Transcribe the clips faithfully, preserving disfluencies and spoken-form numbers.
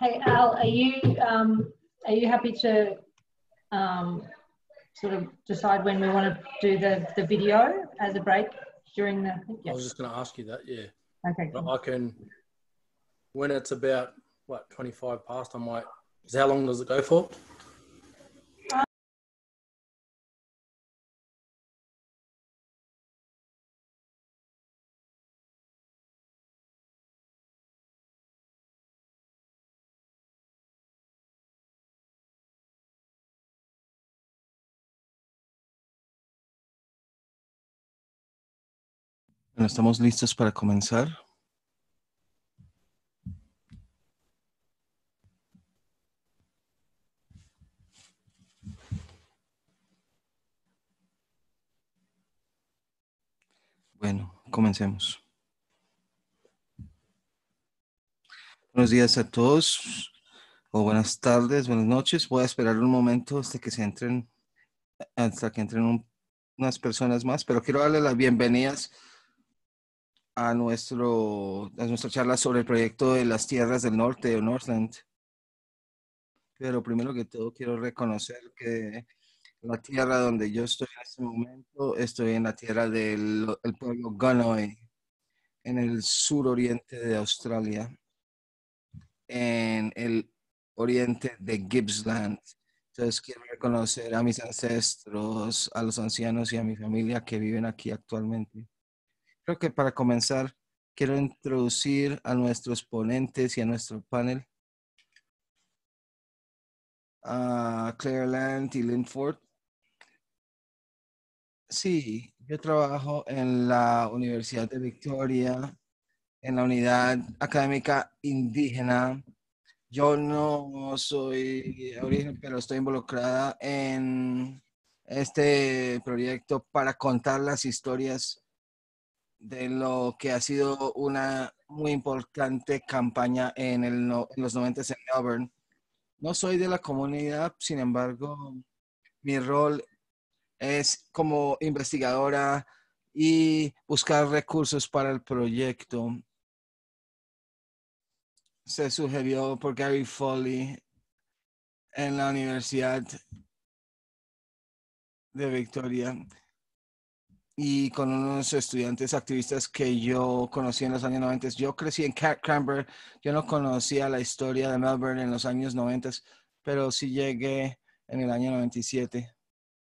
Hey Al, are you um, are you happy to um, sort of decide when we want to do the, the video as a break during the? Yeah. I was just going to ask you that. Yeah. Okay. Cool. I can, when it's about what twenty-five past, I might. Because how long does it go for? Bueno, estamos listos para comenzar. Bueno, comencemos. Buenos días a todos, o buenas tardes, buenas noches. Voy a esperar un momento hasta que se entren, hasta que entren un, unas personas más, pero quiero darle las bienvenidas a, nuestro, a nuestra charla sobre el proyecto de las tierras del norte o Northland. Pero primero que todo quiero reconocer que la tierra donde yo estoy en este momento, estoy en la tierra del el pueblo Gunoi, en el suroriente de Australia, en el oriente de Gippsland. Entonces quiero reconocer a mis ancestros, a los ancianos y a mi familia que viven aquí actualmente. Creo que para comenzar, quiero introducir a nuestros ponentes y a nuestro panel, a Claire Land y Lynn Ford. Sí, yo trabajo en la Universidad de Victoria, en la unidad académica indígena. Yo no soy de origen, pero estoy involucrada en este proyecto para contar las historias de lo que ha sido una muy importante campaña en, el no, en los noventas en Melbourne. No soy de la comunidad, sin embargo, mi rol es como investigadora y buscar recursos para el proyecto. Se sugirió por Gary Foley en la Universidad de Victoria y con unos estudiantes activistas que yo conocí en los años noventa. Yo crecí en Canberra, yo no conocía la historia de Melbourne en los años noventa, pero sí llegué en el año noventa y siete.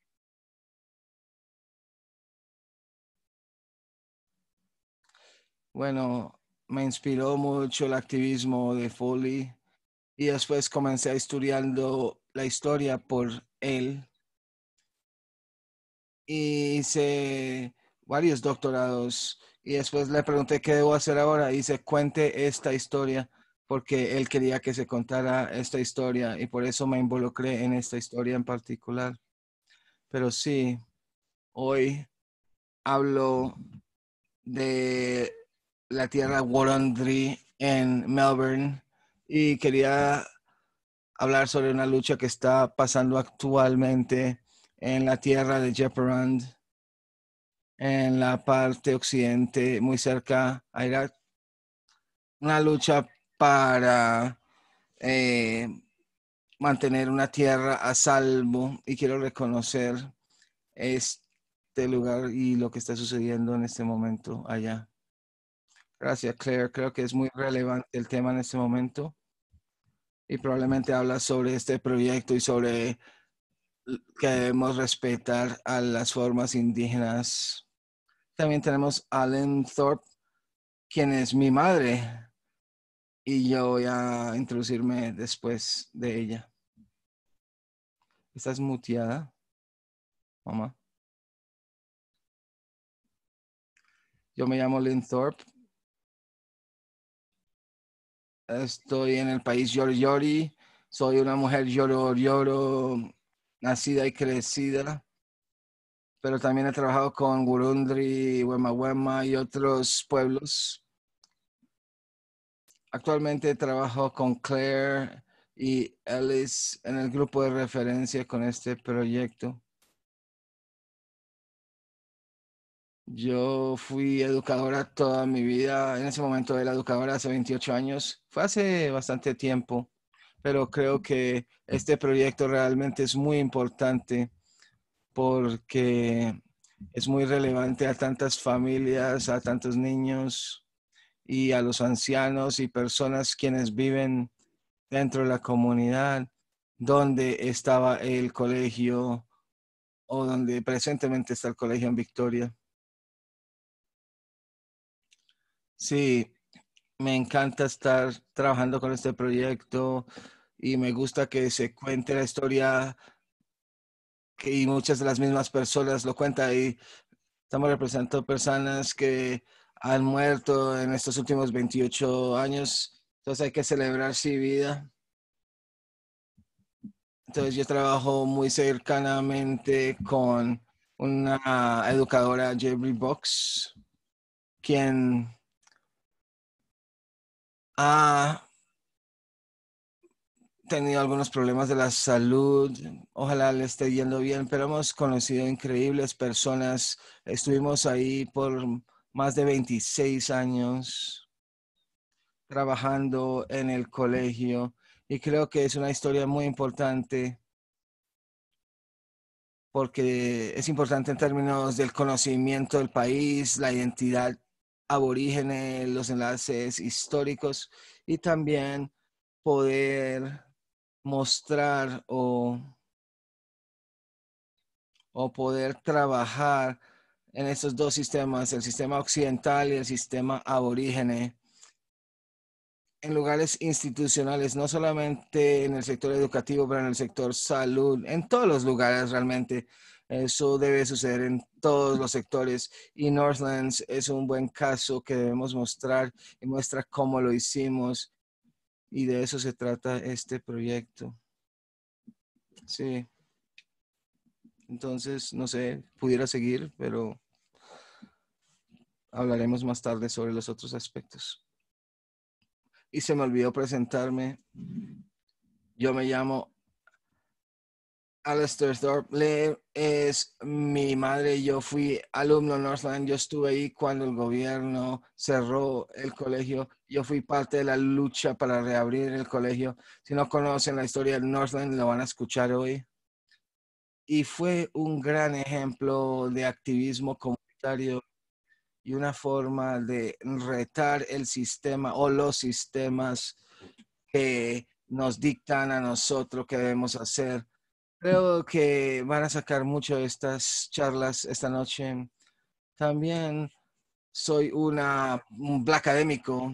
Bueno, me inspiró mucho el activismo de Foley y después comencé estudiando la historia por él. Y hice varios doctorados y después le pregunté qué debo hacer ahora y se cuente esta historia porque él quería que se contara esta historia y por eso me involucré en esta historia en particular. Pero sí, hoy hablo de la tierra Wurundjeri en Melbourne y quería hablar sobre una lucha que está pasando actualmente en la tierra de Djeperand, en la parte occidente, muy cerca a Irak. Una lucha para eh, mantener una tierra a salvo y quiero reconocer este lugar y lo que está sucediendo en este momento allá. Gracias, Claire. Creo que es muy relevante el tema en este momento y probablemente habla sobre este proyecto y sobre que debemos respetar a las formas indígenas. También tenemos a Lynn Thorpe, quien es mi madre, y yo voy a introducirme después de ella. ¿Estás muteada, mamá? Yo me llamo Lynn Thorpe. Estoy en el país Yori Yori. Soy una mujer Yoro Yoro, nacida y crecida. Pero también he trabajado con Wurundjeri, Wema Wema y otros pueblos. Actualmente trabajo con Claire y Ellis en el grupo de referencia con este proyecto. Yo fui educadora toda mi vida. En ese momento era educadora hace veintiocho años. Fue hace bastante tiempo. pero creo que este proyecto realmente es muy importante porque es muy relevante a tantas familias, a tantos niños y a los ancianos y personas quienes viven dentro de la comunidad donde estaba el colegio o donde presentemente está el colegio en Victoria. Sí, me encanta estar trabajando con este proyecto y me gusta que se cuente la historia que y muchas de las mismas personas lo cuentan y estamos representando personas que han muerto en estos últimos veintiocho años. Entonces hay que celebrar su vida. Entonces yo trabajo muy cercanamente con una educadora, Jeffrey Box, quien ha tenido algunos problemas de la salud. Ojalá le esté yendo bien, pero hemos conocido increíbles personas. Estuvimos ahí por más de veintiséis años trabajando en el colegio y creo que es una historia muy importante porque es importante en términos del conocimiento del país, la identidad aborígene, los enlaces históricos y también poder mostrar o, o poder trabajar en estos dos sistemas, el sistema occidental y el sistema aborígene, en lugares institucionales, no solamente en el sector educativo, pero en el sector salud, en todos los lugares realmente. Eso debe suceder en todos los sectores y Northlands es un buen caso que debemos mostrar y muestra cómo lo hicimos y de eso se trata este proyecto. Sí. Entonces, no sé, pudiera seguir, pero hablaremos más tarde sobre los otros aspectos. Y se me olvidó presentarme. Yo me llamo Alistair Thorpe. Es mi madre. Yo fui alumno Northland. Yo estuve ahí cuando el gobierno cerró el colegio. Yo fui parte de la lucha para reabrir el colegio. Si no conocen la historia de Northland, lo van a escuchar hoy. Y fue un gran ejemplo de activismo comunitario y una forma de retar el sistema o los sistemas que nos dictan a nosotros qué debemos hacer. Creo que van a sacar mucho de estas charlas esta noche. También soy una, un black académico.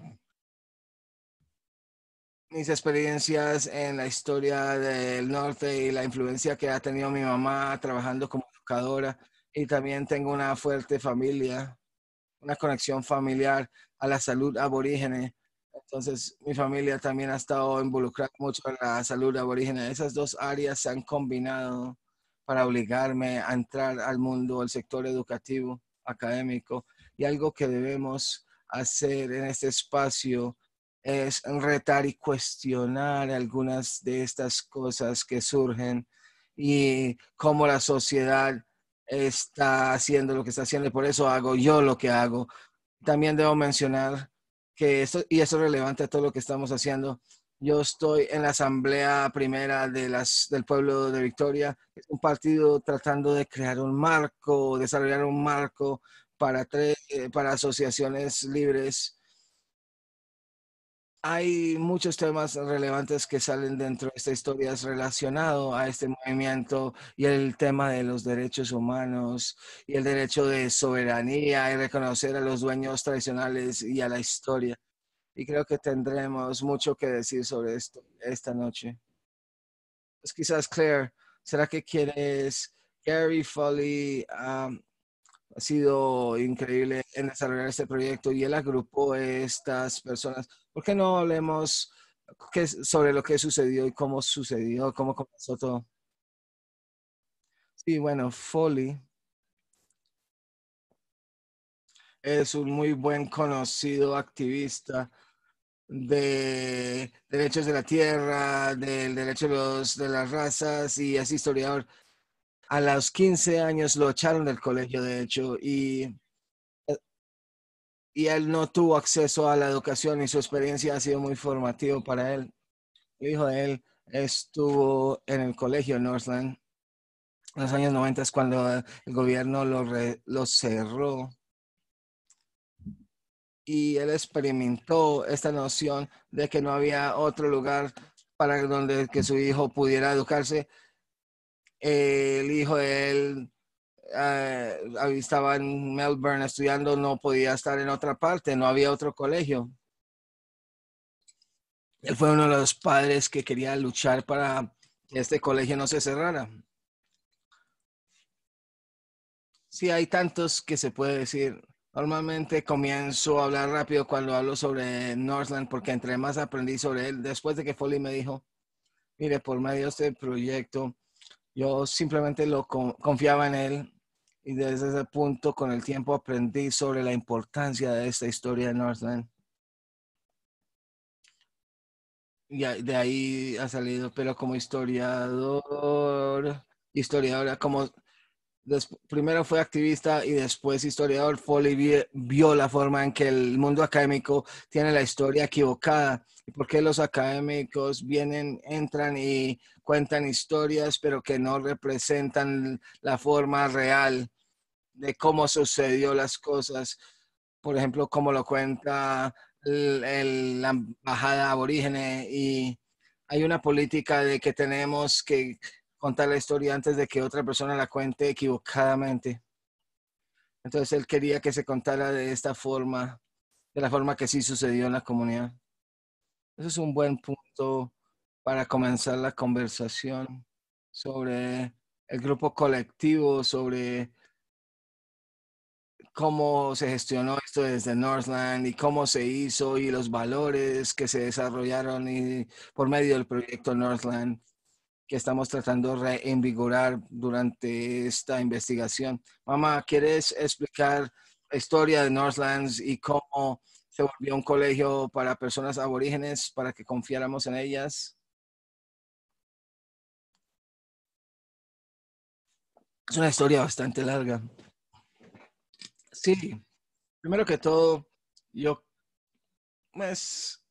Mis experiencias en la historia del norte y la influencia que ha tenido mi mamá trabajando como educadora. Y también tengo una fuerte familia, una conexión familiar a la salud aborígene. Entonces, mi familia también ha estado involucrada mucho en la salud aborígene. Esas dos áreas se han combinado para obligarme a entrar al mundo, al sector educativo, académico. Y algo que debemos hacer en este espacio es retar y cuestionar algunas de estas cosas que surgen y cómo la sociedad está haciendo lo que está haciendo y por eso hago yo lo que hago. También debo mencionar que esto, y eso es relevante a todo lo que estamos haciendo. Yo estoy en la Asamblea Primera de las, del Pueblo de Victoria, es un partido tratando de crear un marco, desarrollar un marco para, tres, eh, para asociaciones libres. Hay muchos temas relevantes que salen dentro de esta historia relacionado a este movimiento y el tema de los derechos humanos y el derecho de soberanía y reconocer a los dueños tradicionales y a la historia. Y creo que tendremos mucho que decir sobre esto esta noche. Pues quizás, Claire, ¿será que quieres? Gary Foley um, ha sido increíble en desarrollar este proyecto y él agrupó estas personas. ¿Por qué no hablemos qué, sobre lo que sucedió y cómo sucedió, cómo comenzó todo? Sí, bueno, Foley es un muy buen conocido activista de derechos de la tierra, del derecho de, los, de las razas y es historiador. A los quince años lo echaron del colegio, de hecho, y, y él no tuvo acceso a la educación y su experiencia ha sido muy formativa para él. El hijo de él estuvo en el colegio Northland en los años noventa cuando el gobierno lo, re, lo cerró. Y él experimentó esta noción de que no había otro lugar para donde que su hijo pudiera educarse. El hijo de él uh, estaba en Melbourne estudiando, no podía estar en otra parte, no había otro colegio. Él fue uno de los padres que quería luchar para que este colegio no se cerrara. Sí, hay tantos que se puede decir. Normalmente comienzo a hablar rápido cuando hablo sobre Northland porque entre más aprendí sobre él, después de que Foley me dijo, mire, por medio de este proyecto, yo simplemente lo confiaba en él y desde ese punto con el tiempo aprendí sobre la importancia de esta historia de Northland. Y de ahí ha salido, pero como historiador, historiadora, como Des, primero fue activista y después historiador, Foley vio, vio la forma en que el mundo académico tiene la historia equivocada y por qué los académicos vienen, entran y cuentan historias, pero que no representan la forma real de cómo sucedió las cosas. Por ejemplo, como lo cuenta el, el, la embajada aborígene, y hay una política de que tenemos que contar la historia antes de que otra persona la cuente equivocadamente. Entonces él quería que se contara de esta forma, de la forma que sí sucedió en la comunidad. Eso es un buen punto para comenzar la conversación sobre el grupo colectivo, sobre cómo se gestionó esto desde Northland y cómo se hizo y los valores que se desarrollaron y por medio del proyecto Northland que estamos tratando de reinvigorar durante esta investigación. Mamá, ¿quieres explicar la historia de Northlands y cómo se volvió un colegio para personas aborígenes para que confiáramos en ellas? Es una historia bastante larga. Sí, primero que todo, yo pues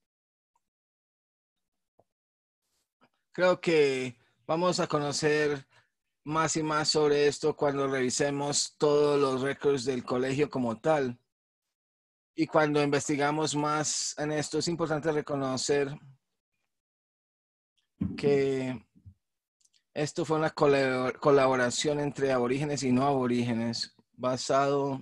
creo que vamos a conocer más y más sobre esto cuando revisemos todos los récords del colegio como tal. Y cuando investigamos más en esto, es importante reconocer que esto fue una colaboración entre aborígenes y no aborígenes, basado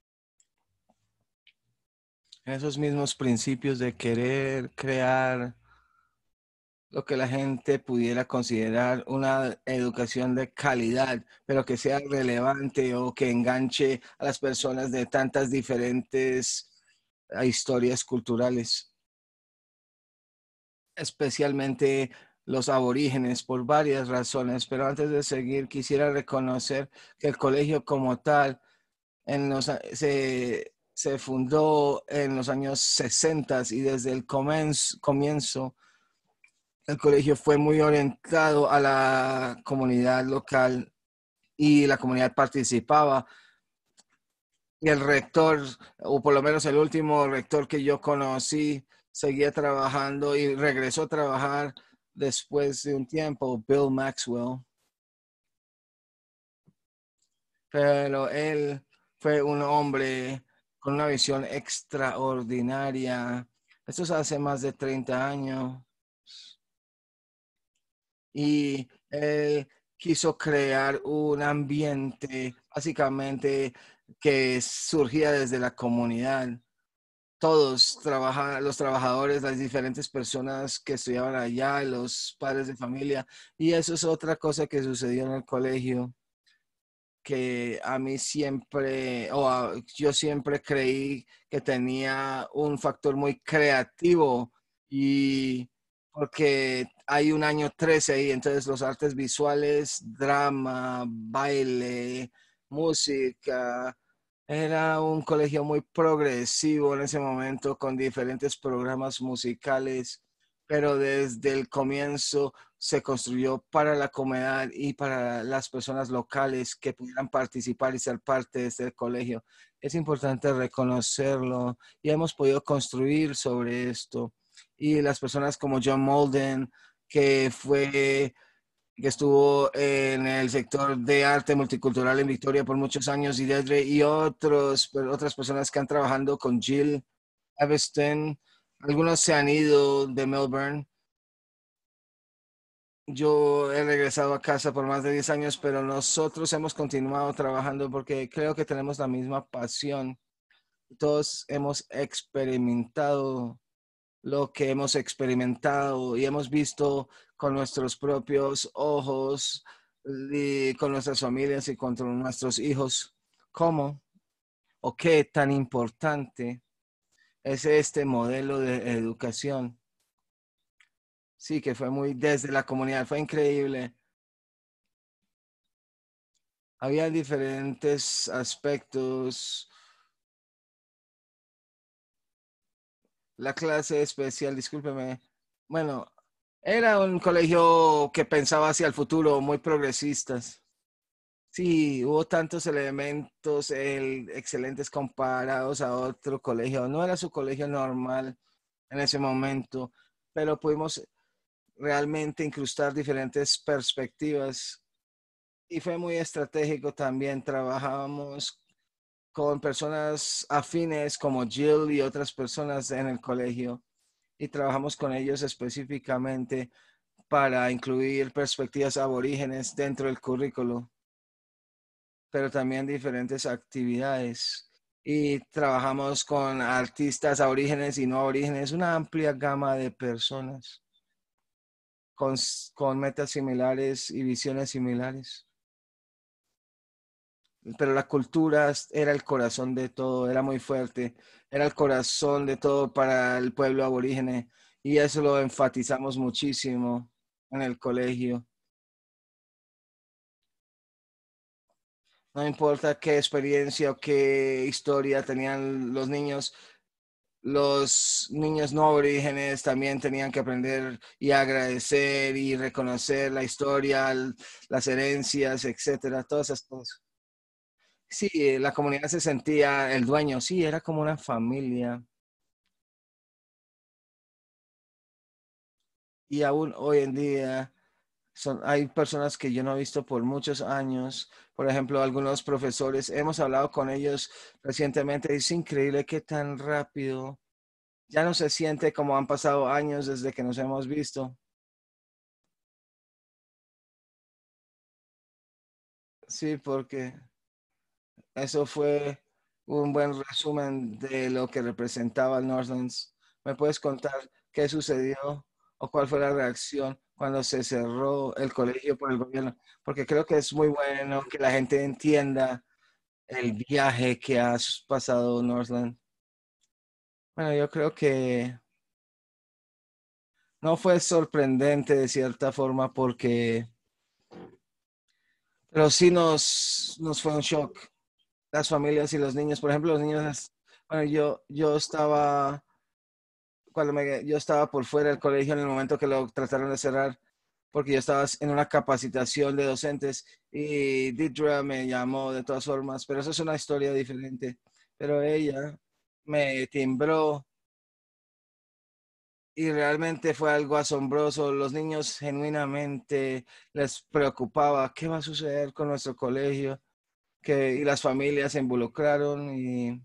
en esos mismos principios de querer crear lo que la gente pudiera considerar una educación de calidad, pero que sea relevante o que enganche a las personas de tantas diferentes historias culturales, especialmente los aborígenes, por varias razones. Pero antes de seguir, quisiera reconocer que el colegio como tal en los, se, se fundó en los años sesenta y desde el comienzo, comienzo el colegio fue muy orientado a la comunidad local y la comunidad participaba. Y el rector, o por lo menos el último rector que yo conocí, seguía trabajando y regresó a trabajar después de un tiempo, Bill Maxwell. Pero él fue un hombre con una visión extraordinaria. Esto es hace más de treinta años. Y él quiso crear un ambiente básicamente que surgía desde la comunidad. Todos trabajan, los trabajadores, las diferentes personas que estudiaban allá, los padres de familia. Y eso es otra cosa que sucedió en el colegio, que a mí siempre, o a, yo siempre creí que tenía un factor muy creativo, y porque hay un año trece ahí, entonces los artes visuales, drama, baile, música. Era un colegio muy progresivo en ese momento con diferentes programas musicales, pero desde el comienzo se construyó para la comunidad y para las personas locales que pudieran participar y ser parte de este colegio. Es importante reconocerlo y hemos podido construir sobre esto. Y las personas como John Molden que fue, que estuvo en el sector de arte multicultural en Victoria por muchos años, y Dedre, y otros, otras personas que han trabajado con Jill Aveston. Algunos se han ido de Melbourne. Yo he regresado a casa por más de diez años, pero nosotros hemos continuado trabajando porque creo que tenemos la misma pasión. Todos hemos experimentado lo que hemos experimentado y hemos visto con nuestros propios ojos y con nuestras familias y con nuestros hijos cómo o qué tan importante es este modelo de educación. Sí, que fue muy desde la comunidad, fue increíble. Había diferentes aspectos. La clase especial, discúlpeme. Bueno, era un colegio que pensaba hacia el futuro, muy progresistas. Sí, hubo tantos elementos el, excelentes comparados a otro colegio. No era su colegio normal en ese momento, pero pudimos realmente incrustar diferentes perspectivas y fue muy estratégico también. Trabajábamos con personas afines como Jill y otras personas en el colegio y trabajamos con ellos específicamente para incluir perspectivas aborígenes dentro del currículo, pero también diferentes actividades. Y trabajamos con artistas aborígenes y no aborígenes, una amplia gama de personas con, con metas similares y visiones similares. Pero la cultura era el corazón de todo, era muy fuerte, era el corazón de todo para el pueblo aborígene y eso lo enfatizamos muchísimo en el colegio. No importa qué experiencia o qué historia tenían los niños, los niños no aborígenes también tenían que aprender y agradecer y reconocer la historia, las herencias, etcétera, todas esas cosas. Sí, la comunidad se sentía el dueño, sí, era como una familia. Y aún hoy en día son, hay personas que yo no he visto por muchos años. Por ejemplo, algunos profesores, hemos hablado con ellos recientemente. Es increíble qué tan rápido. Ya no se siente como han pasado años desde que nos hemos visto. Sí, porque eso fue un buen resumen de lo que representaba el Northlands. ¿Me puedes contar qué sucedió o cuál fue la reacción cuando se cerró el colegio por el gobierno? Porque creo que es muy bueno que la gente entienda el viaje que has pasado Northland. Bueno, yo creo que no fue sorprendente de cierta forma porque, pero sí nos, nos fue un shock. Las familias y los niños, por ejemplo, los niños, bueno, yo, yo estaba, cuando me, yo estaba por fuera del colegio en el momento que lo trataron de cerrar, porque yo estaba en una capacitación de docentes y Didra me llamó de todas formas, pero eso es una historia diferente. Pero ella me timbró y realmente fue algo asombroso. Los niños genuinamente les preocupaba qué va a suceder con nuestro colegio, que, y las familias se involucraron y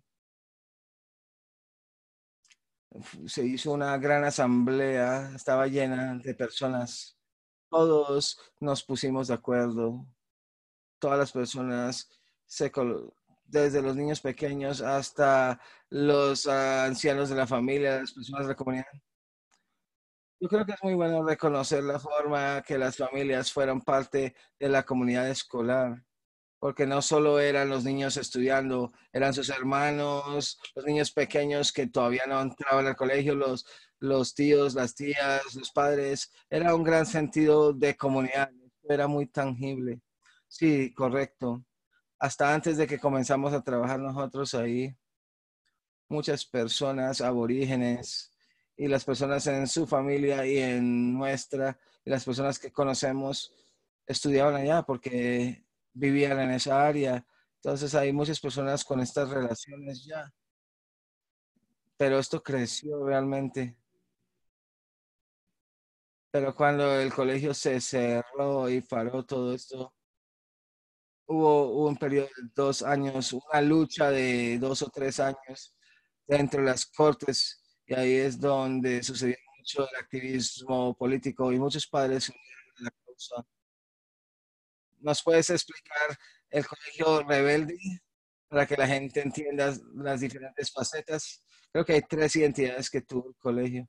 se hizo una gran asamblea, estaba llena de personas. Todos nos pusimos de acuerdo, todas las personas, se colo- desde los niños pequeños hasta los ah, ancianos de la familia, las personas de la comunidad. Yo creo que es muy bueno reconocer la forma que las familias fueron parte de la comunidad escolar, porque no solo eran los niños estudiando, eran sus hermanos, los niños pequeños que todavía no entraban al colegio, los, los tíos, las tías, los padres. Era un gran sentido de comunidad, era muy tangible. Sí, correcto. Hasta antes de que comenzamos a trabajar nosotros ahí, muchas personas aborígenes y las personas en su familia y en nuestra, y las personas que conocemos estudiaban allá porque vivían en esa área. Entonces hay muchas personas con estas relaciones ya, pero esto creció realmente. Pero cuando el colegio se cerró y paró todo esto, hubo, hubo un periodo de dos años, una lucha de dos o tres años dentro de las cortes, y ahí es donde sucedió mucho el activismo político y muchos padres se unieron a la causa. ¿Nos puedes explicar el colegio rebelde para que la gente entienda las diferentes facetas? Creo que hay tres identidades que tuvo el colegio.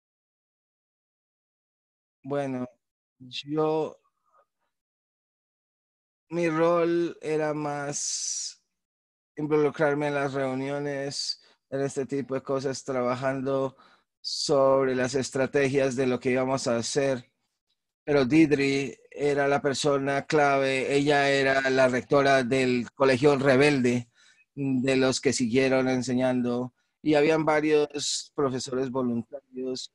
Bueno, yo, mi rol era más involucrarme en las reuniones, en este tipo de cosas, trabajando sobre las estrategias de lo que íbamos a hacer. Pero Didri era la persona clave, ella era la rectora del colegio rebelde, de los que siguieron enseñando, y habían varios profesores voluntarios.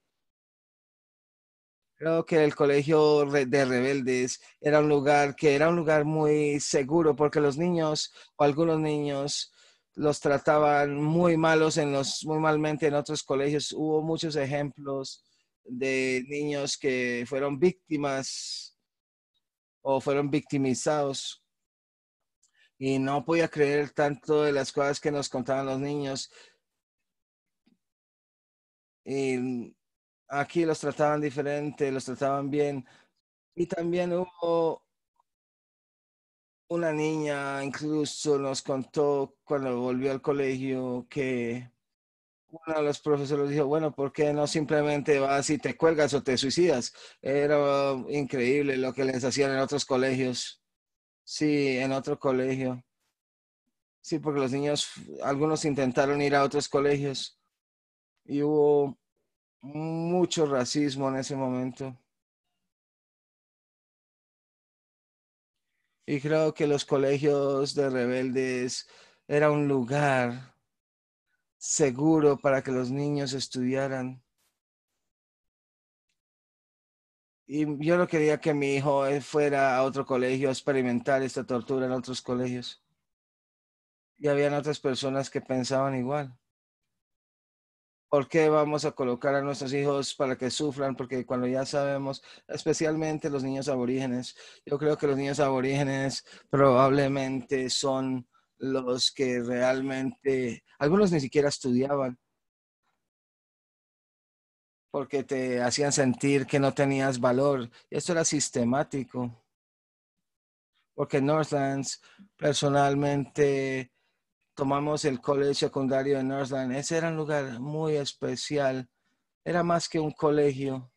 Creo que el colegio re- de rebeldes era un lugar que era un lugar muy seguro porque los niños o algunos niños los trataban muy malos en los, muy malmente en otros colegios. Hubo muchos ejemplos de niños que fueron víctimas o fueron victimizados y no podía creer tanto de las cosas que nos contaban los niños. Y aquí los trataban diferente, los trataban bien. Y también hubo una niña, incluso nos contó cuando volvió al colegio que uno de los profesores dijo, bueno, ¿por qué no simplemente vas y te cuelgas o te suicidas? Era increíble lo que les hacían en otros colegios. Sí, en otro colegio. Sí, porque los niños, algunos intentaron ir a otros colegios y hubo mucho racismo en ese momento. Y creo que los colegios de rebeldes era un lugar seguro para que los niños estudiaran. Y yo no quería que mi hijo eh, fuera a otro colegio a experimentar esta tortura en otros colegios. Y habían otras personas que pensaban igual. ¿Por qué vamos a colocar a nuestros hijos para que sufran? Porque cuando ya sabemos, especialmente los niños aborígenes, yo creo que los niños aborígenes probablemente son los que realmente, algunos ni siquiera estudiaban porque te hacían sentir que no tenías valor. Esto era sistemático, porque en Northlands, personalmente, tomamos el colegio secundario de Northland. Ese era un lugar muy especial. Era más que un colegio.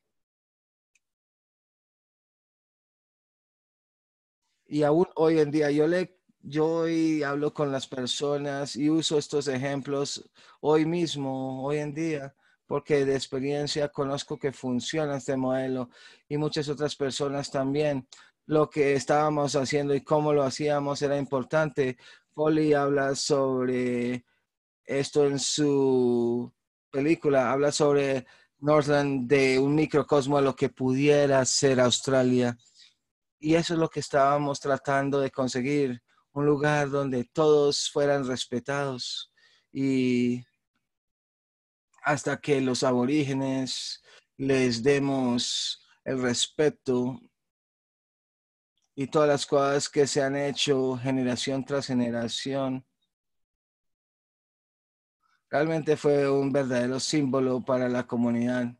Y aún hoy en día yo le, yo hoy hablo con las personas y uso estos ejemplos hoy mismo, hoy en día, porque de experiencia conozco que funciona este modelo y muchas otras personas también. Lo que estábamos haciendo y cómo lo hacíamos era importante. Foley habla sobre esto en su película, habla sobre Northland de un microcosmo de lo que pudiera ser Australia. Y eso es lo que estábamos tratando de conseguir, un lugar donde todos fueran respetados y hasta que los aborígenes les demos el respeto y todas las cosas que se han hecho generación tras generación. Realmente fue un verdadero símbolo para la comunidad.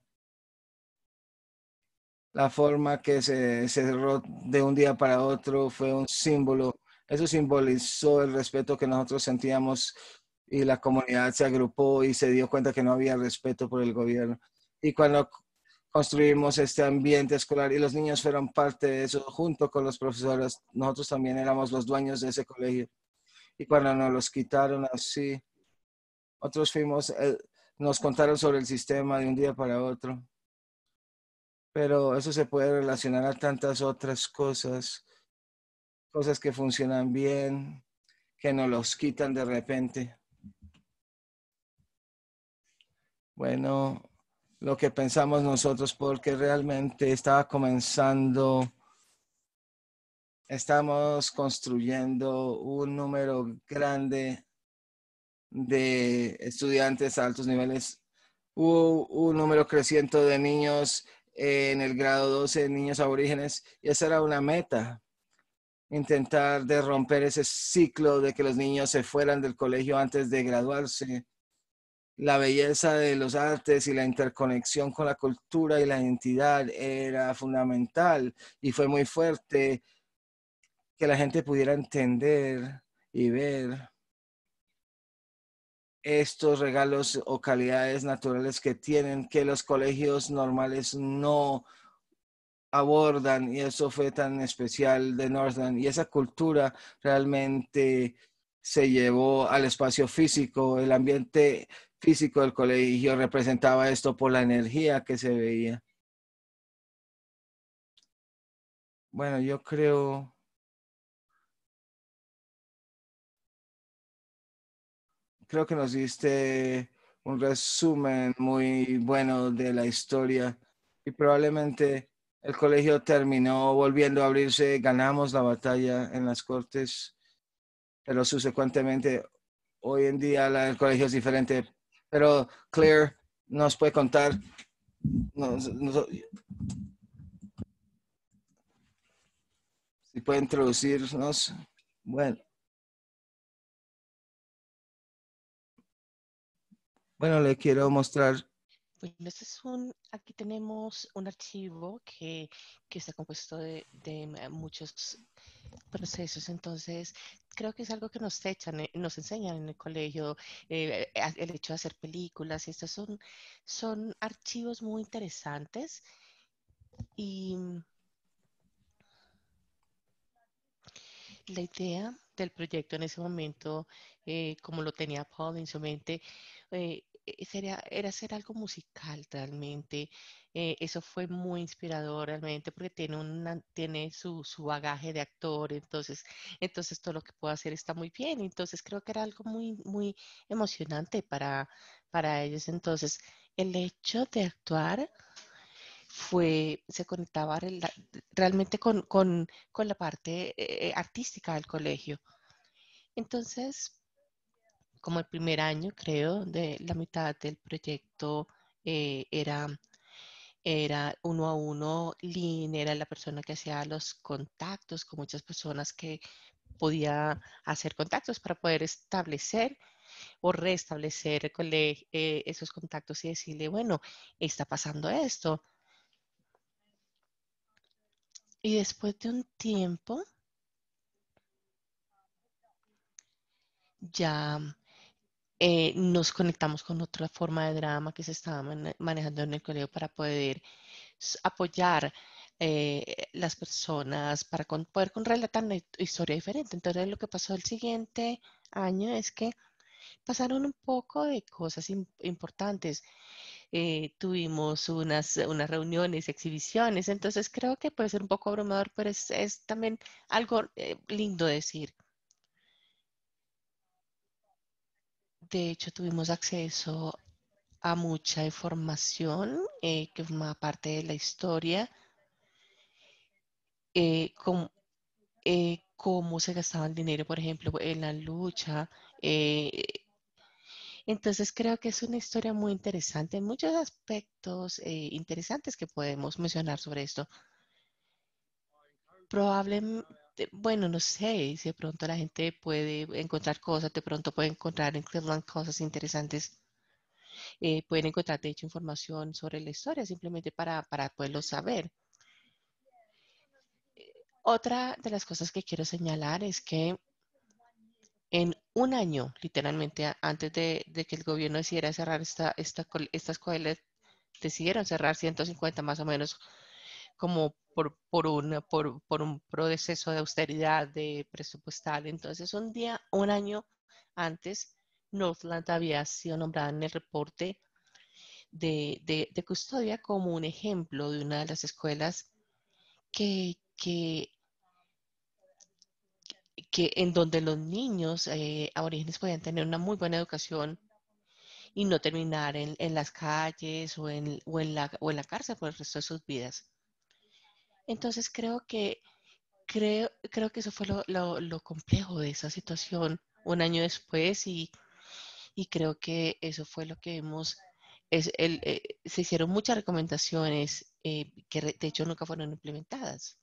La forma que se cerró de un día para otro fue un símbolo. Eso simbolizó el respeto que nosotros sentíamos y la comunidad se agrupó y se dio cuenta que no había respeto por el gobierno. Y cuando construimos este ambiente escolar y los niños fueron parte de eso junto con los profesores, nosotros también éramos los dueños de ese colegio. Y cuando nos los quitaron así, otros fuimos, eh, nos contaron sobre el sistema de un día para otro. Pero eso se puede relacionar a tantas otras cosas, cosas que funcionan bien, que nos los quitan de repente. Bueno, lo que pensamos nosotros, porque realmente estaba comenzando, estamos construyendo un número grande de estudiantes a altos niveles. Hubo un número creciente de niños en el grado doce niños aborígenes, y esa era una meta, intentar de romper ese ciclo de que los niños se fueran del colegio antes de graduarse. La belleza de los artes y la interconexión con la cultura y la identidad era fundamental y fue muy fuerte que la gente pudiera entender y ver estos regalos o calidades naturales que tienen que los colegios normales no abordan, y eso fue tan especial de Northland, y esa cultura realmente se llevó al espacio físico. El ambiente físico del colegio representaba esto por la energía que se veía. Bueno, yo creo, creo que nos diste un resumen muy bueno de la historia, y probablemente el colegio terminó volviendo a abrirse, ganamos la batalla en las cortes, pero subsecuentemente hoy en día la, el colegio es diferente. Pero Claire nos puede contar, nos, nos, si puede introducirnos. Bueno, bueno, le quiero mostrar. Bueno, este es un, aquí tenemos un archivo que, que está compuesto de, de muchos procesos. Entonces creo que es algo que nos echan, eh, nos enseñan en el colegio, eh, el hecho de hacer películas, y estos son, son archivos muy interesantes. Y la idea del proyecto en ese momento, eh, como lo tenía Paul en su mente, eh, sería, era hacer algo musical realmente. Eh, eso fue muy inspirador realmente porque tiene, una, tiene su, su bagaje de actor, entonces, entonces todo lo que puedo hacer está muy bien. Entonces creo que era algo muy, muy emocionante para, para ellos. Entonces, el hecho de actuar fue, se conectaba realmente con, con, con la parte eh, artística del colegio. Entonces, como el primer año, creo, de la mitad del proyecto eh, era, era uno a uno. Lynn era la persona que hacía los contactos con muchas personas que podía hacer contactos para poder establecer o restablecer eh, esos contactos y decirle, bueno, está pasando esto. Y después de un tiempo, ya eh, nos conectamos con otra forma de drama que se estaba man manejando en el colegio para poder apoyar eh, las personas, para con poder con relatar una historia diferente. Entonces, lo que pasó el siguiente año es que pasaron un poco de cosas importantes. Eh, tuvimos unas, unas reuniones, exhibiciones, entonces creo que puede ser un poco abrumador, pero es, es también algo eh, lindo decir. De hecho, tuvimos acceso a mucha información eh, que forma parte de la historia, eh, com, eh, cómo se gastaba el dinero, por ejemplo, en la lucha. Eh, entonces, creo que es una historia muy interesante, en muchos aspectos eh, interesantes que podemos mencionar sobre esto. Probablemente, bueno, no sé, si de pronto la gente puede encontrar cosas, de pronto puede encontrar en Cleveland cosas interesantes. Eh, pueden encontrar, de hecho, información sobre la historia simplemente para, para poderlo saber. Otra de las cosas que quiero señalar es que en un año, literalmente, antes de, de que el gobierno decidiera cerrar esta, esta, estas escuelas, decidieron cerrar ciento cincuenta más o menos como por, por, un, por, por un proceso de austeridad de presupuestal. Entonces, un día, un año antes, Northland había sido nombrada en el reporte de, de, de custodia como un ejemplo de una de las escuelas que, que, que en donde los niños eh, aborígenes podían tener una muy buena educación y no terminar en, en las calles o en, o, en la, o en la cárcel por el resto de sus vidas. Entonces creo que, creo, creo que eso fue lo, lo, lo complejo de esa situación un año después, y, y creo que eso fue lo que hemos es el, eh, se hicieron muchas recomendaciones eh, que de hecho nunca fueron implementadas.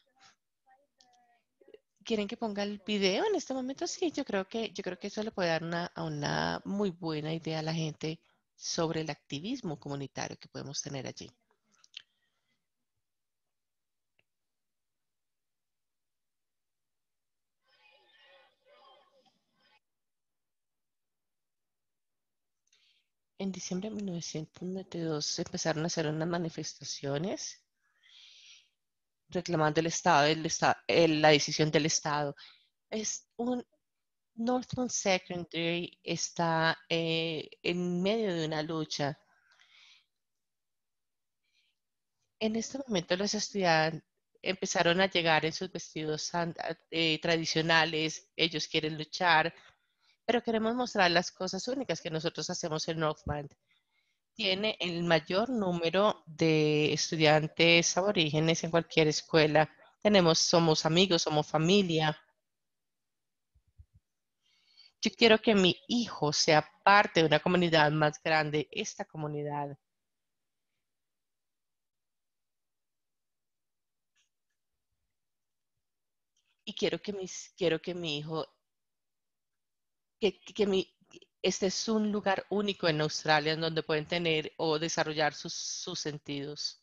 ¿Quieren que ponga el video en este momento? Sí, yo creo que, yo creo que eso le puede dar una, una muy buena idea a la gente sobre el activismo comunitario que podemos tener allí. En diciembre de mil novecientos noventa y dos empezaron a hacer unas manifestaciones reclamando el Estado, el Estado el, la decisión del Estado. Es un Northland Secondary está eh, en medio de una lucha. En este momento los estudiantes empezaron a llegar en sus vestidos eh, tradicionales, ellos quieren luchar, pero queremos mostrar las cosas únicas que nosotros hacemos en Northland. Tiene el mayor número de estudiantes aborígenes en cualquier escuela. Tenemos, somos amigos, somos familia. Yo quiero que mi hijo sea parte de una comunidad más grande, esta comunidad. Y quiero que, mis, quiero que mi hijo, que, que mi, este es un lugar único en Australia en donde pueden tener o desarrollar sus, sus sentidos.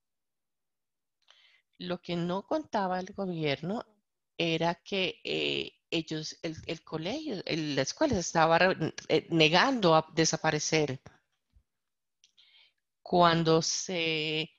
Lo que no contaba el gobierno era que eh, ellos, el, el colegio, el, la escuela se estaba eh, negando a desaparecer. Cuando se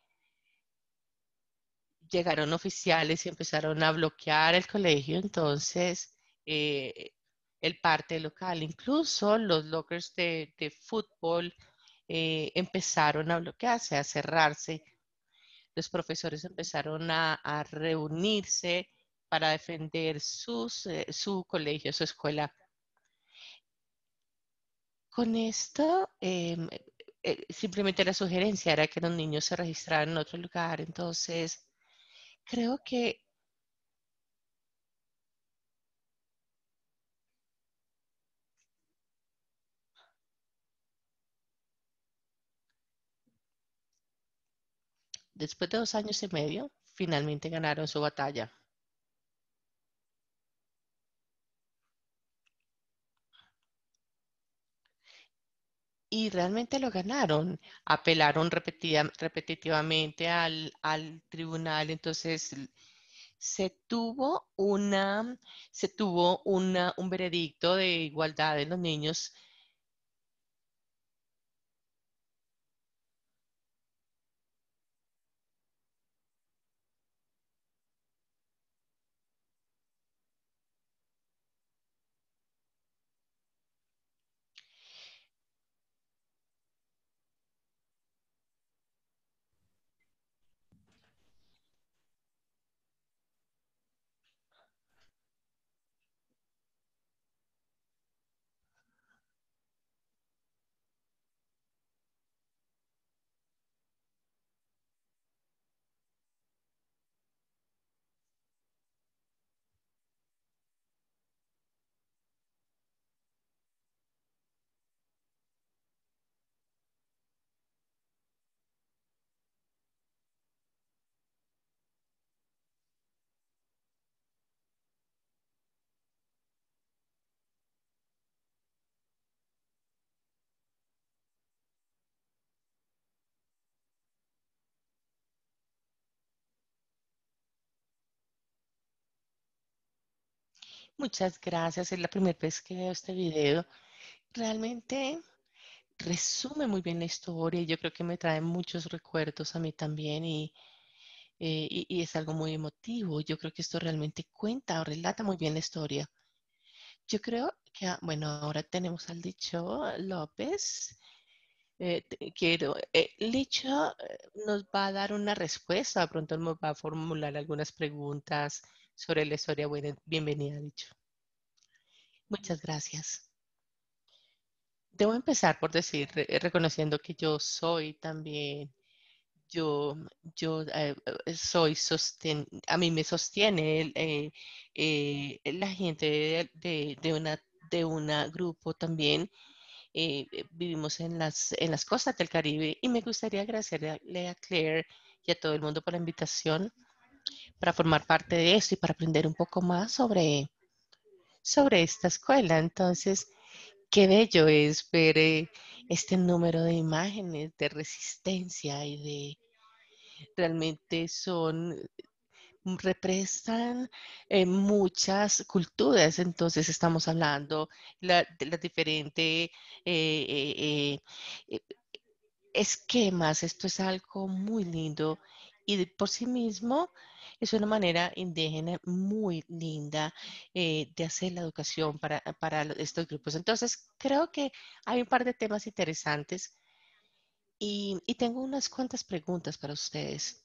llegaron oficiales y empezaron a bloquear el colegio, entonces eh, el parte local, incluso los lockers de, de fútbol eh, empezaron a bloquearse, a cerrarse. Los profesores empezaron a, a reunirse para defender sus, eh, su colegio, su escuela. Con esto, eh, eh, simplemente la sugerencia era que los niños se registraran en otro lugar. Entonces, creo que después de dos años y medio, finalmente ganaron su batalla. Y realmente lo ganaron. Apelaron repetida, repetitivamente al, al tribunal. Entonces, se tuvo una, se tuvo una, un veredicto de igualdad de los niños. Muchas gracias. Es la primera vez que veo este video. Realmente resume muy bien la historia y yo creo que me trae muchos recuerdos a mí también y, eh, y, y es algo muy emotivo. Yo creo que esto realmente cuenta o relata muy bien la historia. Yo creo que, ah, bueno, ahora tenemos al Licho López. Eh, te- quiero, eh, Licho eh, nos va a dar una respuesta, de pronto nos va a formular algunas preguntas sobre la historia. Buena, bienvenida, Licho. Muchas gracias. Debo empezar por decir, re- reconociendo que yo soy también, yo, yo eh, eh, soy sosten, a mí me sostiene el, eh, eh, la gente de, de, de una, de un grupo también eh, vivimos en las, en las costas del Caribe y me gustaría agradecerle a Claire y a todo el mundo por la invitación para formar parte de esto y para aprender un poco más sobre, sobre esta escuela. Entonces, qué bello es ver eh, este número de imágenes de resistencia y de realmente son representan eh, muchas culturas. Entonces estamos hablando la, de las diferentes eh, eh, eh, esquemas. Esto es algo muy lindo y de por sí mismo es una manera indígena muy linda eh, de hacer la educación para, para estos grupos. Entonces creo que hay un par de temas interesantes y, y tengo unas cuantas preguntas para ustedes.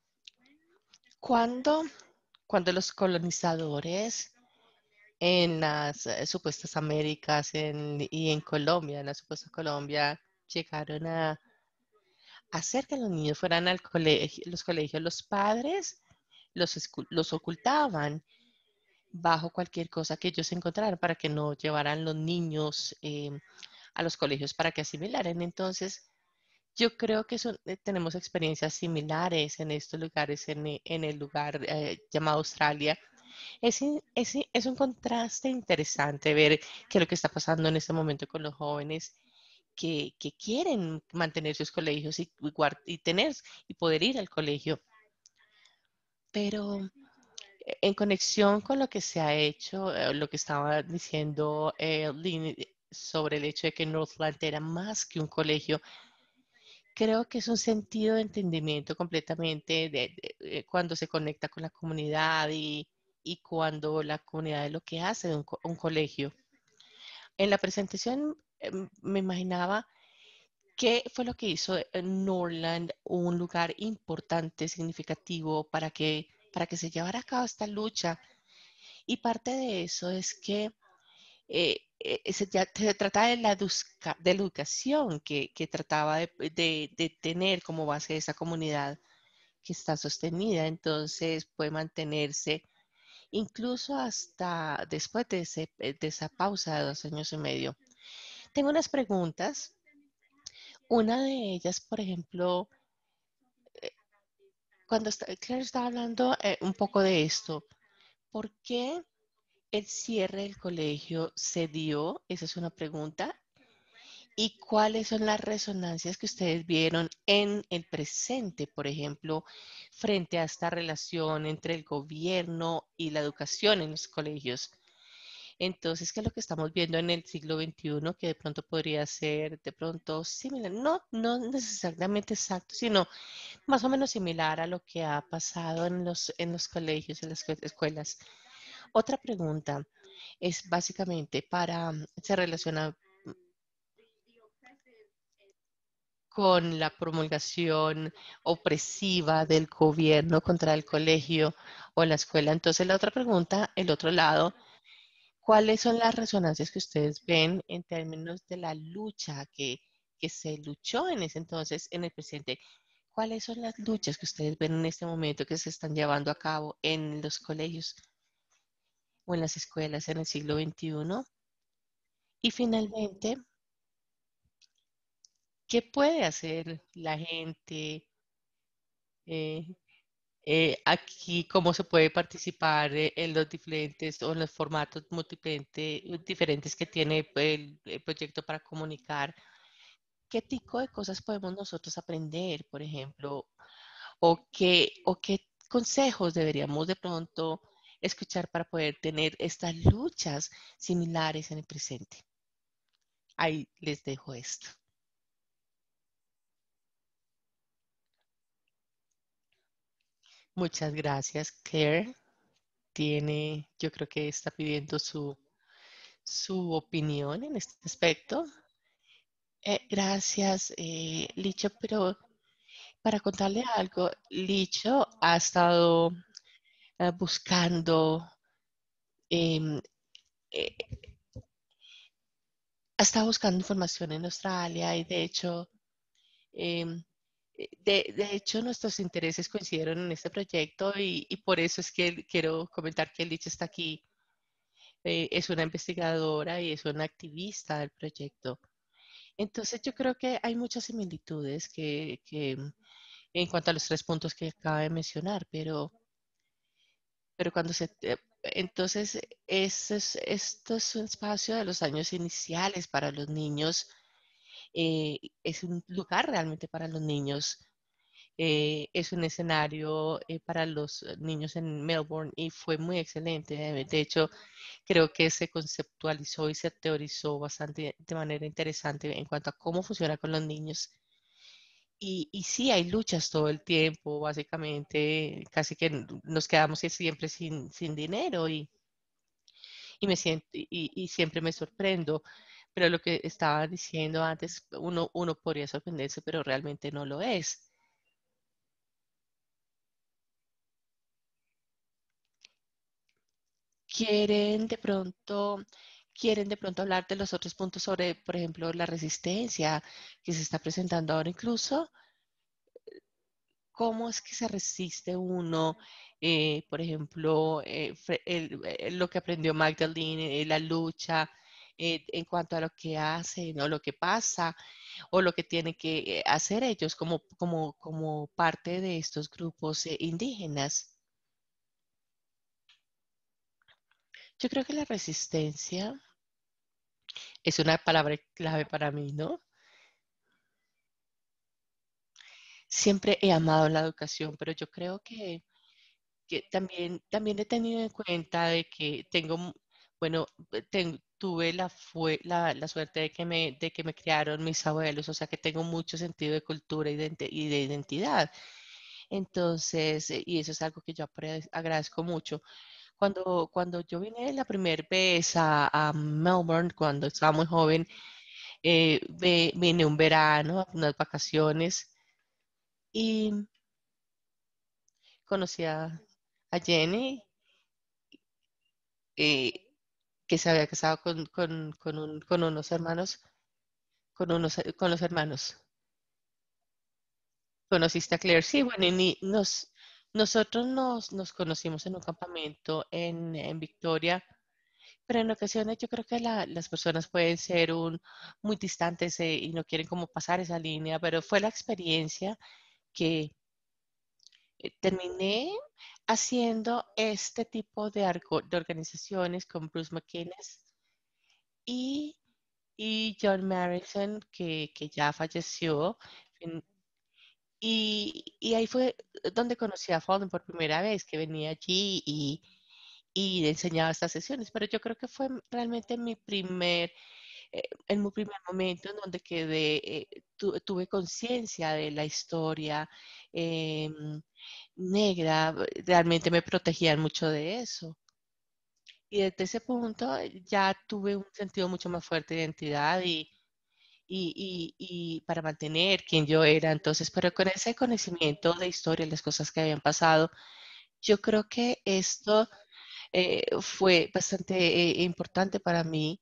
¿Cuándo, cuando los colonizadores en las eh, supuestas Américas en- y en Colombia, en la supuesta Colombia, llegaron a hacer que los niños fueran al colegio, los colegios, los padres los, escu- los ocultaban bajo cualquier cosa que ellos encontraran para que no llevaran los niños eh, a los colegios para que asimilaran. Entonces, yo creo que son- eh, tenemos experiencias similares en estos lugares, en, e- en el lugar eh, llamado Australia. Es, in- es, in- es un contraste interesante ver qué es lo que está pasando en este momento con los jóvenes que, que quieren mantener sus colegios y, y guard- y tener y poder ir al colegio. Pero eh, en conexión con lo que se ha hecho, eh, lo que estaba diciendo eh, Lynn, eh, sobre el hecho de que Northland era más que un colegio, creo que es un sentido de entendimiento completamente de, de- de cuando se conecta con la comunidad y, y cuando la comunidad es lo que hace de un, co- un colegio. En la presentación em, me imaginaba qué fue lo que hizo eh, Norland un lugar importante, significativo para que, para que se llevara a cabo esta lucha. Y parte de eso es que eh, eh, se, ya- se trataba de la, educa- de la educación que, que trataba de, de- de tener como base esa comunidad que está sostenida. Entonces puede mantenerse incluso hasta después de, ese- de esa pausa de dos años y medio. Tengo unas preguntas. Una de ellas, por ejemplo, cuando está, Claire estaba hablando eh, un poco de esto, ¿por qué el cierre del colegio se dio? Esa es una pregunta. ¿Y cuáles son las resonancias que ustedes vieron en el presente, por ejemplo, frente a esta relación entre el gobierno y la educación en los colegios? Entonces, ¿qué es lo que estamos viendo en el siglo veintiuno que de pronto podría ser de pronto similar? No, no necesariamente exacto, sino más o menos similar a lo que ha pasado en los, en los colegios, en las escue- escuelas. Otra pregunta es básicamente para, se relaciona con la promulgación opresiva del gobierno contra el colegio o la escuela. Entonces, la otra pregunta, el otro lado, ¿cuáles son las resonancias que ustedes ven en términos de la lucha que, que se luchó en ese entonces en el presente? ¿Cuáles son las luchas que ustedes ven en este momento que se están llevando a cabo en los colegios o en las escuelas en el siglo veintiuno? Y finalmente, ¿qué puede hacer la gente? eh, eh, aquí, ¿cómo se puede participar eh, en los diferentes o en los formatos multipente- diferentes que tiene el, el proyecto para comunicar? ¿Qué tipo de cosas podemos nosotros aprender, por ejemplo? ¿O qué, o qué consejos deberíamos de pronto escuchar para poder tener estas luchas similares en el presente? Ahí les dejo esto. Muchas gracias, Claire. Tiene, yo creo que está pidiendo su, su opinión en este aspecto. Eh, gracias, eh, Licho, pero para contarle algo, Licho ha estado eh, buscando, em, eh, ha estado buscando información en Australia y de hecho, em, eh, de, de hecho nuestros intereses coincidieron en este proyecto y, y por eso es que quiero comentar que Licho está aquí. Eh, es una investigadora y es una activista del proyecto. Entonces yo creo que hay muchas similitudes que, que en cuanto a los tres puntos que acaba de mencionar, pero, pero cuando se... eh, entonces, este es, esto es un espacio de los años iniciales para los niños. eh, es un lugar realmente para los niños. eh, es un escenario eh, para los niños en Melbourne y fue muy excelente. De de hecho, creo que se conceptualizó y se teorizó bastante de manera interesante en cuanto a cómo funciona con los niños. Y, y sí, hay luchas todo el tiempo, básicamente, casi que n- nos quedamos siempre sin, sin dinero y, y me siento, y, y siempre me sorprendo. Pero lo que estaba diciendo antes, uno, uno podría sorprenderse, pero realmente no lo es. Quieren de pronto, quieren de pronto hablar de los otros puntos sobre, por ejemplo, la resistencia que se está presentando ahora incluso. ¿Cómo es que se resiste uno, eh, por ejemplo, eh, fre- el- eh, lo que aprendió Magdalene, eh, la lucha eh, en cuanto a lo que hacen o lo que pasa o lo que tienen que eh, hacer ellos como, como, como parte de estos grupos eh, indígenas? Yo creo que la resistencia es una palabra clave para mí, ¿no? Siempre he amado la educación, pero yo creo que, que también, también he tenido en cuenta de que tengo, mu- bueno, eh, ten- tuve la, fue, la, la suerte de que, me, de que me criaron mis abuelos, o sea que tengo mucho sentido de cultura y de, idente- y de identidad. Entonces, eh, y eso es algo que yo apre- agradezco mucho. Cuando, cuando yo vine la primera vez a, a Melbourne, cuando estaba muy joven, eh, ve- vine un verano, unas vacaciones, y conocí a, a Jenny, eh, que se había casado con, con, con, un- con unos hermanos, con, unos, con los hermanos. ¿Conociste a Claire? Sí, bueno, y ni- nos, nosotros nos, nos conocimos en un campamento en, en Victoria, pero en ocasiones yo creo que la- las personas pueden ser un, muy distantes eh, y no quieren como pasar esa línea, pero fue la experiencia que eh, terminé haciendo este tipo de, argo- de organizaciones con Bruce McInnes y, y John Marison, que, que ya falleció. En- Y, y ahí fue donde conocí a Fallen por primera vez, que venía allí y, y enseñaba estas sesiones. Pero yo creo que fue realmente mi primer, eh, en mi primer momento en donde quedé, eh, tu- tuve conciencia de la historia em, negra. Realmente me protegían mucho de eso. Y desde ese punto eh, ya tuve un sentido mucho más fuerte de identidad y, y, y, y para mantener quien yo era. Entonces, pero con ese conocimiento de historia, las cosas que habían pasado, yo creo que esto eh, fue bastante eh, importante para mí,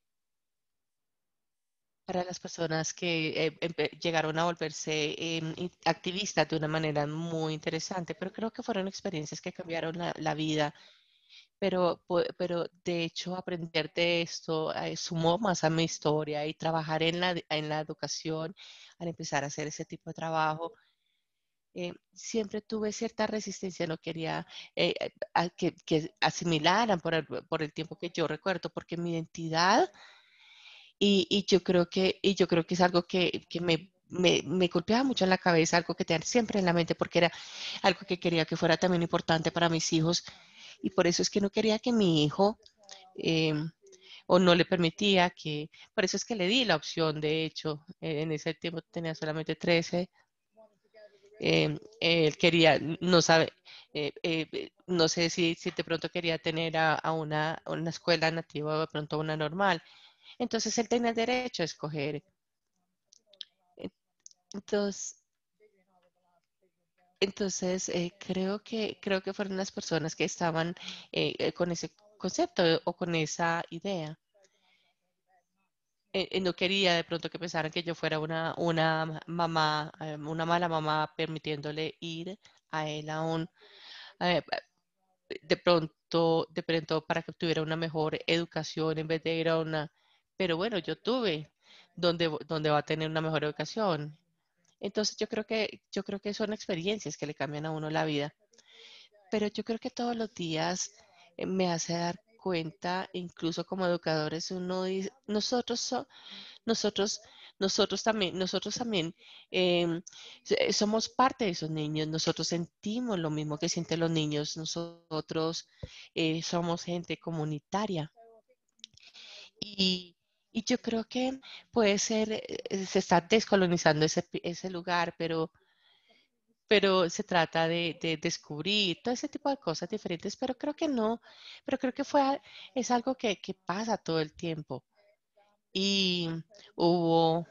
para las personas que eh, empe- llegaron a volverse em, in- activistas de una manera muy interesante, pero creo que fueron experiencias que cambiaron la, la vida. Pero, pu- pero de hecho aprender de esto eh, sumó más a mi historia y trabajar en la, en la educación, al empezar a hacer ese tipo de trabajo, eh, siempre tuve cierta resistencia, no quería eh, eh, a que, que asimilaran por el, por el tiempo que yo recuerdo, porque mi identidad y, y yo creo que, y yo creo que es algo que, que me, me, me golpeaba mucho en la cabeza, algo que tenía siempre en la mente, porque era algo que quería que fuera también importante para mis hijos. Y por eso es que no quería que mi hijo, eh, o no le permitía que, por eso es que le di la opción, de hecho, eh, en ese tiempo tenía solamente trece. eh, él quería, no sabe, eh, eh, no sé si, si de pronto quería tener a, a una, a una escuela nativa o de pronto a una normal. Entonces él tenía el derecho a escoger. Entonces, entonces eh, creo que, creo que fueron las personas que estaban eh, eh, con ese concepto o con esa idea. Eh, eh, no quería de pronto que pensaran que yo fuera una, una mamá, eh, una mala mamá permitiéndole ir a él a un, eh, de pronto, de pronto para que tuviera una mejor educación en vez de ir a una, pero bueno, yo tuve donde, donde va a tener una mejor educación. Entonces yo creo que, yo creo que son experiencias que le cambian a uno la vida. Pero yo creo que todos los días eh, me hace dar cuenta, incluso como educadores, uno dice, nosotros, so- nosotros, nosotros también, nosotros también em, eh, somos parte de esos niños, nosotros sentimos lo mismo que sienten los niños, nosotros eh, somos gente comunitaria. Y, y yo creo que puede ser, eh, se está descolonizando ese, pi- ese lugar, pero pero se trata de, de descubrir todo ese tipo de cosas diferentes, pero creo que no, pero creo que fue, a- es algo que, que pasa todo el tiempo. Y hubo,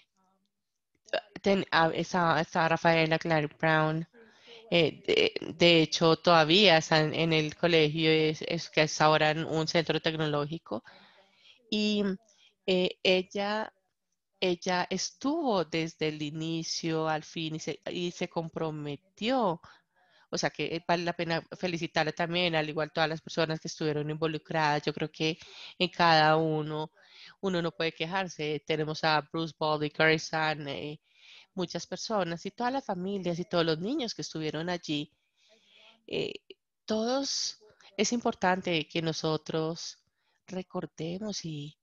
ten- ah, estaba, estaba Rafaela Clary Brown, eh, de, de hecho todavía está en, en el colegio, es, es que es ahora en un centro tecnológico, y eh, ella ella estuvo desde el inicio al fin y se, y se comprometió. O sea que eh, vale la pena felicitarla también, al igual todas las personas que estuvieron involucradas. Yo creo que en cada uno, uno no puede quejarse. Tenemos a Bruce Baldwin, Gary San, eh, muchas personas y todas las familias y todos los niños que estuvieron allí. Eh, todos, es importante que nosotros recordemos y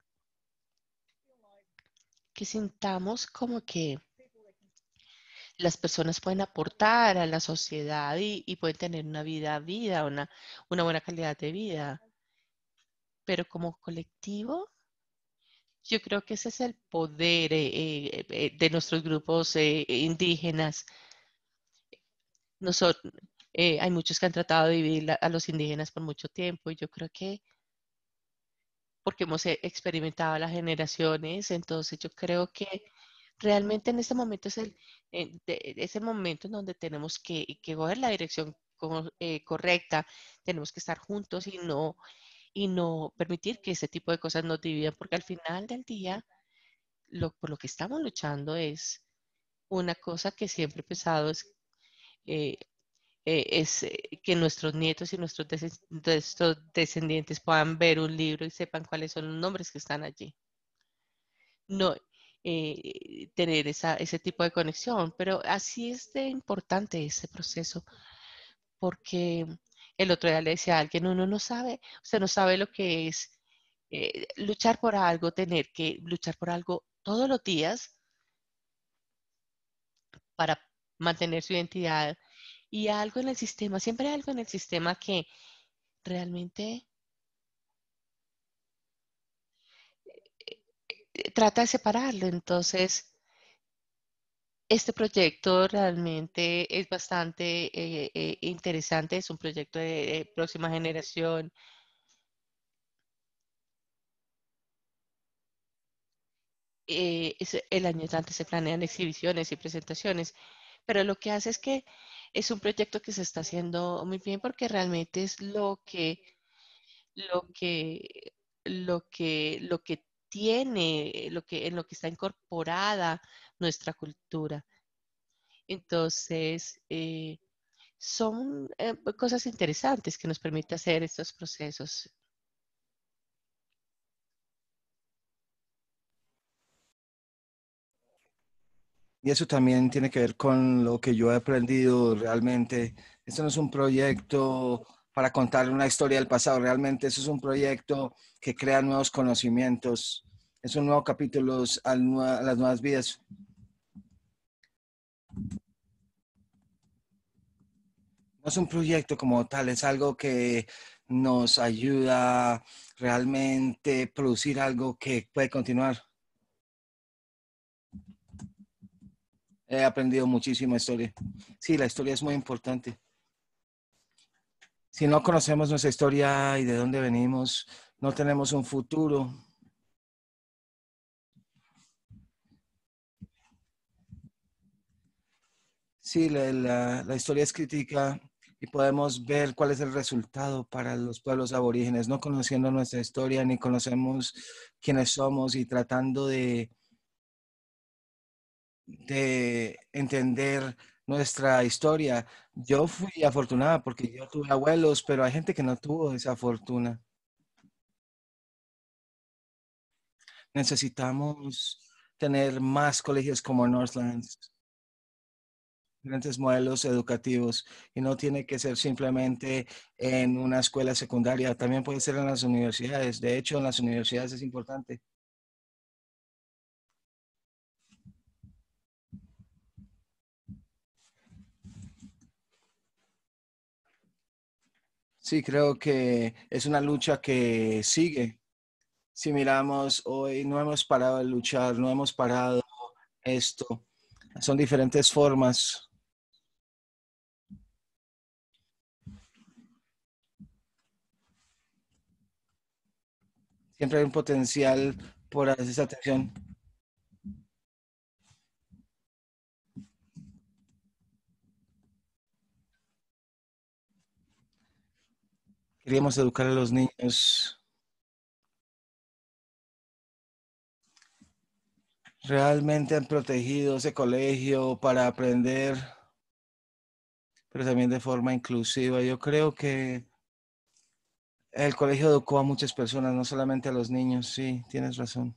que sintamos como que las personas pueden aportar a la sociedad y, y pueden tener una vida, vida, una, una buena calidad de vida. Pero como colectivo, yo creo que ese es el poder eh, eh, eh, de nuestros grupos eh, indígenas. Nosotros, hay muchos que han tratado de dividir la- a los indígenas por mucho tiempo y yo creo que porque hemos eh, experimentado las generaciones, entonces yo creo que realmente en este momento es el, eh, de- ese momento en donde tenemos que, que coger la dirección co- eh, correcta, tenemos que estar juntos y no, y no permitir que ese tipo de cosas nos dividan, porque al final del día, lo, por lo que estamos luchando es una cosa que siempre he pensado es, eh, eh, es eh, que nuestros nietos y nuestros, des- nuestros descendientes puedan ver un libro y sepan cuáles son los nombres que están allí. No eh, tener esa, ese tipo de conexión, pero así es de importante ese proceso, porque el otro día le decía a alguien, uno no sabe, usted no sabe lo que es eh, luchar por algo, tener que luchar por algo todos los días para mantener su identidad y algo en el sistema, siempre hay algo en el sistema que realmente eh, trata de separarlo. Entonces, este proyecto realmente es bastante eh, eh, interesante, es un proyecto de, de próxima generación. Eh, es- el año entrante se planean exhibiciones y presentaciones, pero lo que hace es que es un proyecto que se está haciendo muy bien porque realmente es lo que, lo que, lo que, lo que tiene, lo que, en lo que está incorporada nuestra cultura. Entonces, eh, son eh, cosas interesantes que nos permite hacer estos procesos. Y eso también tiene que ver con lo que yo he aprendido realmente. Esto no es un proyecto para contar una historia del pasado, realmente eso es un proyecto que crea nuevos conocimientos. Es un nuevo capítulo a, a las nuevas vidas. No es un proyecto como tal, es algo que nos ayuda realmente a producir algo que puede continuar. He aprendido muchísima historia. Sí, la historia es muy importante. Si no conocemos nuestra historia y de dónde venimos, no tenemos un futuro. Sí, la, la, la historia es crítica y podemos ver cuál es el resultado para los pueblos aborígenes, no conociendo nuestra historia ni conocemos quiénes somos y tratando de, de entender nuestra historia. Yo fui afortunada porque yo tuve abuelos, pero hay gente que no tuvo esa fortuna. Necesitamos tener más colegios como Northlands, diferentes modelos educativos, y no tiene que ser simplemente en una escuela secundaria, también puede ser en las universidades. De hecho, en las universidades es importante. Sí, creo que es una lucha que sigue. Si miramos hoy, no hemos parado de luchar, no hemos parado esto. Son diferentes formas. Siempre hay un potencial por esa atención. Queríamos educar a los niños. Realmente han protegido ese colegio para aprender, pero también de forma inclusiva. Yo creo que el colegio educó a muchas personas, no solamente a los niños. Sí, tienes razón.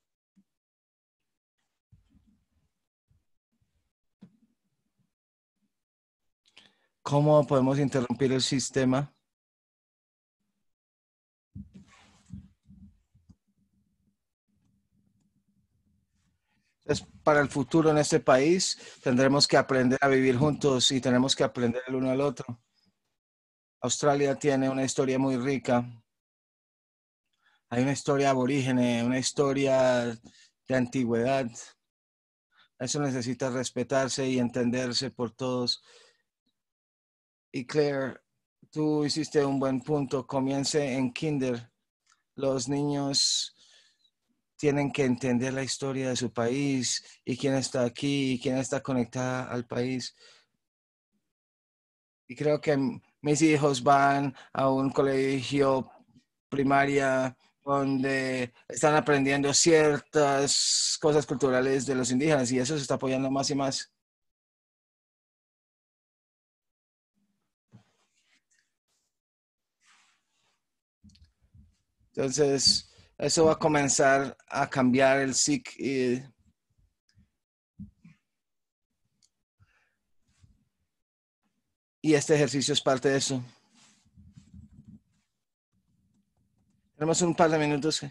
¿Cómo podemos interrumpir el sistema? Entonces, para el futuro en este país, tendremos que aprender a vivir juntos y tenemos que aprender el uno al otro. Australia tiene una historia muy rica. Hay una historia aborígene, una historia de antigüedad. Eso necesita respetarse y entenderse por todos. Y Claire, tú hiciste un buen punto. Comience en kinder. Los niños tienen que entender la historia de su país y quién está aquí y quién está conectada al país. Y creo que mis hijos van a un colegio primaria donde están aprendiendo ciertas cosas culturales de los indígenas y eso se está apoyando más y más. Entonces, eso va a comenzar a cambiar el S I C y, y este ejercicio es parte de eso. Tenemos un par de minutos.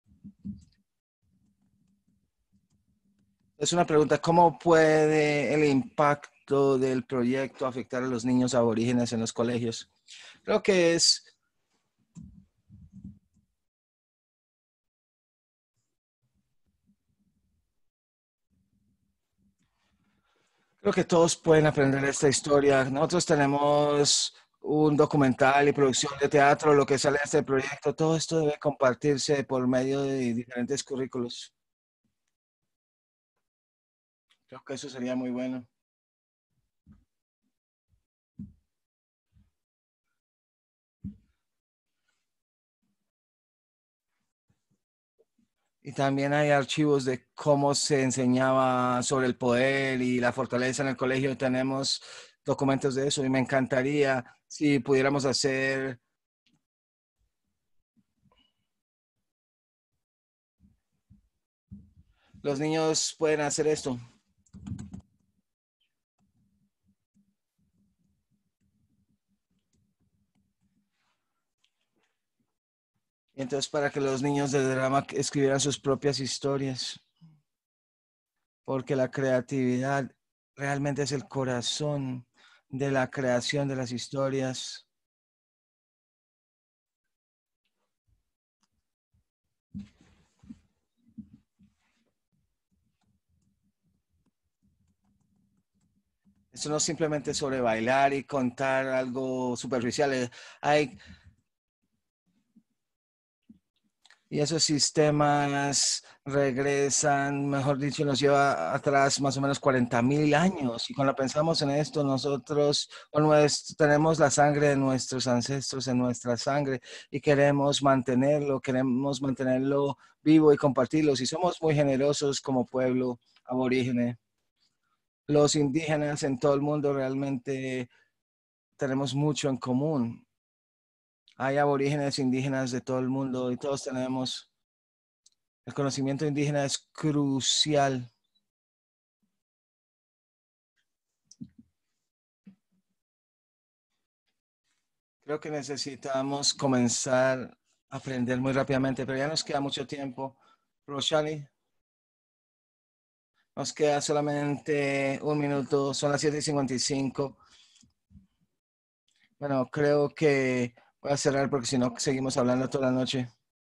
Es una pregunta, ¿cómo puede el impacto del proyecto afectar a los niños aborígenes en los colegios? Creo que es Creo que todos pueden aprender esta historia. Nosotros tenemos un documental y producción de teatro, lo que sale de este proyecto. Todo esto debe compartirse por medio de diferentes currículos. Creo que eso sería muy bueno. Y también hay archivos de cómo se enseñaba sobre el poder y la fortaleza en el colegio. Tenemos documentos de eso y me encantaría si pudiéramos hacer los niños pueden hacer esto. Y entonces para que los niños de drama escribieran sus propias historias. Porque la creatividad realmente es el corazón de la creación de las historias. Eso no es simplemente sobre bailar y contar algo superficial. Hay, y esos sistemas regresan, mejor dicho, nos lleva atrás más o menos cuarenta mil años. Y cuando pensamos en esto, nosotros tenemos la sangre de nuestros ancestros en nuestra sangre y queremos mantenerlo, queremos mantenerlo vivo y compartirlo. Y somos muy generosos como pueblo aborígene. Los indígenas en todo el mundo realmente tenemos mucho en común. Hay aborígenes indígenas de todo el mundo y todos tenemos El conocimiento indígena es crucial. Creo que necesitamos comenzar a aprender muy rápidamente, pero ya nos queda mucho tiempo. Roshani, nos queda solamente un minuto, son las siete y cincuenta y cinco. Bueno, creo que voy a cerrar porque si no seguimos hablando toda la noche.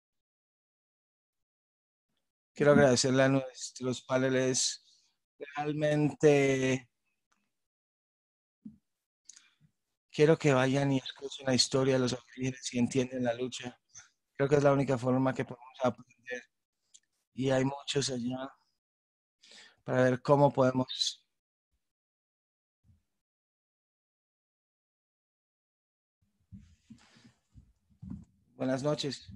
Quiero agradecerle a nuestros paneles. Realmente quiero que vayan y escuchen la historia de los aborígenes y entiendan la lucha. Creo que es la única forma que podemos aprender. Y hay muchos allá para ver cómo podemos. Buenas noches.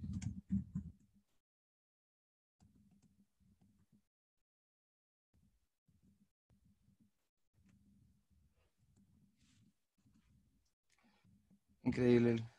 Increíble.